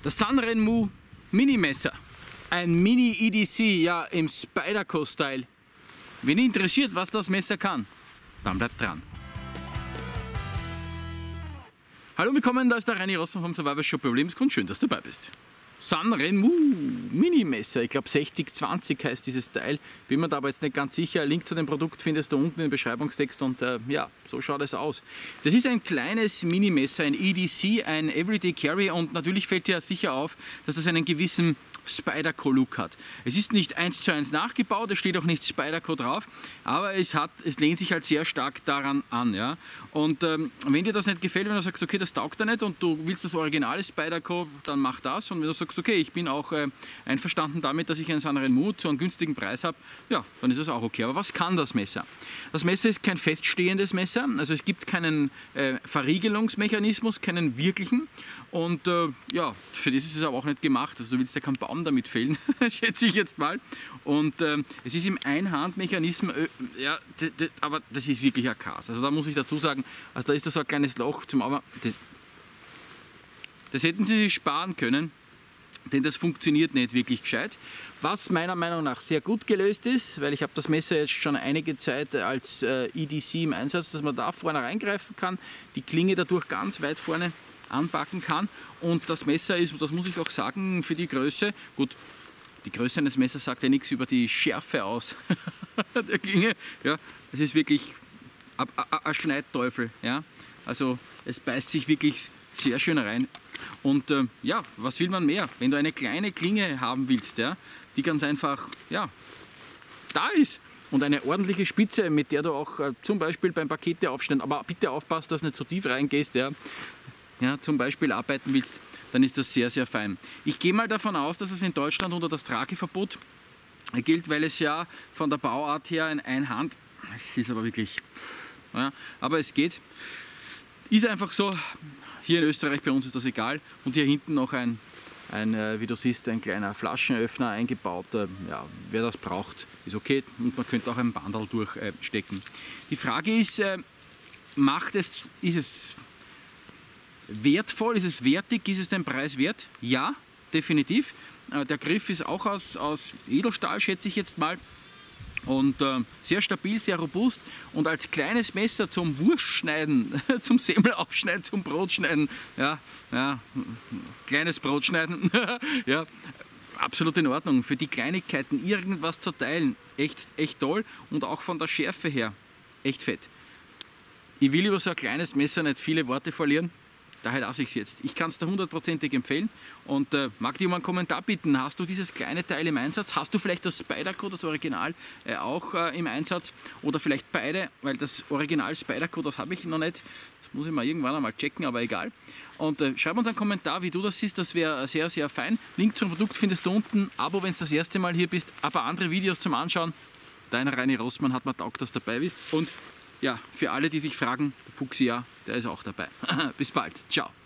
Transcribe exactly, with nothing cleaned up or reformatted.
Das Sanrenmu Mini-Messer. Ein Mini-E D C, ja, im Spyderco-Style. Wenn ihr interessiert, was das Messer kann, dann bleibt dran. Hallo, willkommen, da ist der Reini Rossmann vom Survival Shop Überlebenskunst. Schön, dass du dabei bist. Sanrenmu Mini-Messer, ich glaube sechzig zwanzig heißt dieses Teil. Bin mir da aber jetzt nicht ganz sicher. Link zu dem Produkt findest du unten im Beschreibungstext und äh, ja, so schaut es aus. Das ist ein kleines Mini-Messer, ein E D C, ein Everyday Carry und natürlich fällt dir sicher auf, dass es einen gewissen Spyderco-Look hat. Es ist nicht eins zu eins nachgebaut, es steht auch nicht Spyderco drauf, aber es, hat, es lehnt sich halt sehr stark daran an. Ja? Und ähm, wenn dir das nicht gefällt, wenn du sagst, okay, das taugt dir nicht und du willst das originale Spyderco, dann mach das. Und wenn du sagst, okay, ich bin auch äh, einverstanden damit, dass ich einen Sanrenmu zu einem günstigen Preis habe, ja, dann ist das auch okay. Aber was kann das Messer? Das Messer ist kein feststehendes Messer, also es gibt keinen äh, Verriegelungsmechanismus, keinen wirklichen. Und äh, ja, für das ist es aber auch nicht gemacht. Also du willst ja keinen Baum damit fällen, schätze ich jetzt mal. Und ähm, es ist im Einhandmechanismus, äh, ja, aber das ist wirklich ein Chaos. Also da muss ich dazu sagen, also da ist da so ein kleines Loch zum aber das, das hätten sie sich sparen können, denn das funktioniert nicht wirklich gescheit. Was meiner Meinung nach sehr gut gelöst ist, weil ich habe das Messer jetzt schon einige Zeit als äh, E D C im Einsatz, dass man da vorne reingreifen kann, die Klinge dadurch ganz weit vorne anpacken kann und das Messer ist, das muss ich auch sagen, für die Größe, gut, die Größe eines Messers sagt ja nichts über die Schärfe aus der Klinge, ja, es ist wirklich ein Schneidteufel, ja, also es beißt sich wirklich sehr schön rein und äh, ja, was will man mehr, wenn du eine kleine Klinge haben willst, ja, die ganz einfach, ja, da ist. Und eine ordentliche Spitze, mit der du auch äh, zum Beispiel beim Pakete aufschneiden, aber bitte aufpassen, dass du nicht so tief reingehst, ja, ja, zum Beispiel arbeiten willst, dann ist das sehr, sehr fein. Ich gehe mal davon aus, dass es in Deutschland unter das Trageverbot gilt, weil es ja von der Bauart her ein Einhand, es ist aber wirklich, ja, aber es geht. Ist einfach so, hier in Österreich bei uns ist das egal und hier hinten noch ein, ein wie du siehst, ein kleiner Flaschenöffner eingebaut. Ja, wer das braucht, ist okay und man könnte auch ein Bandal durchstecken. Die Frage ist, macht es, ist es wertvoll, ist es wertig, ist es den Preis wert? Ja, definitiv. Der Griff ist auch aus, aus Edelstahl, schätze ich jetzt mal. Und äh, sehr stabil, sehr robust und als kleines Messer zum Wurstschneiden, zum Semmel aufschneiden, zum Brotschneiden, ja, ja, kleines Brotschneiden, ja, absolut in Ordnung. Für die Kleinigkeiten irgendwas zu teilen, echt, echt toll und auch von der Schärfe her echt fett. Ich will über so ein kleines Messer nicht viele Worte verlieren. Daher lasse ich es jetzt. Ich kann es dir hundertprozentig empfehlen und äh, mag dir um einen Kommentar bitten. Hast du dieses kleine Teil im Einsatz? Hast du vielleicht das Spyderco, das Original, äh, auch äh, im Einsatz? Oder vielleicht beide, weil das Original Spyderco, das habe ich noch nicht. Das muss ich mal irgendwann einmal checken, aber egal. Und äh, schreib uns einen Kommentar, wie du das siehst, das wäre sehr, sehr fein. Link zum Produkt findest du unten. Abo, wenn du das erste Mal hier bist. Ein paar andere Videos zum Anschauen. Dein Reini Rossmann hat mir taugt, dass du dabei bist. Und ja, für alle, die sich fragen, der Fuchsi, ja, der ist auch dabei. Bis bald. Ciao.